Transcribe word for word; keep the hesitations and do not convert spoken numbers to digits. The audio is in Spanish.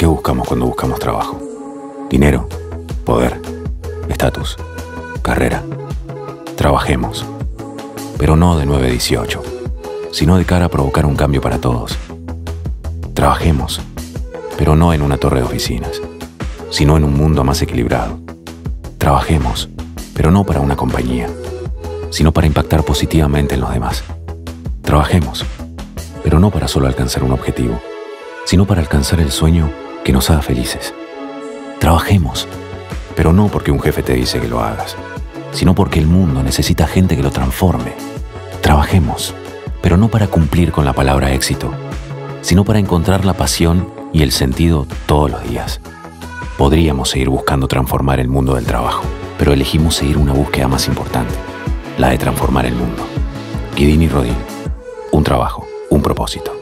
¿Qué buscamos cuando buscamos trabajo? Dinero, poder, estatus, carrera. Trabajemos, pero no de nueve a dieciocho, sino de cara a provocar un cambio para todos. Trabajemos, pero no en una torre de oficinas, sino en un mundo más equilibrado. Trabajemos, pero no para una compañía, sino para impactar positivamente en los demás. Trabajemos, pero no para solo alcanzar un objetivo, sino para alcanzar el sueño que nos haga felices. Trabajemos, pero no porque un jefe te dice que lo hagas, sino porque el mundo necesita gente que lo transforme. Trabajemos, pero no para cumplir con la palabra éxito, sino para encontrar la pasión y el sentido todos los días. Podríamos seguir buscando transformar el mundo del trabajo, pero elegimos seguir una búsqueda más importante, la de transformar el mundo. Guidini Rodin, un trabajo, un propósito.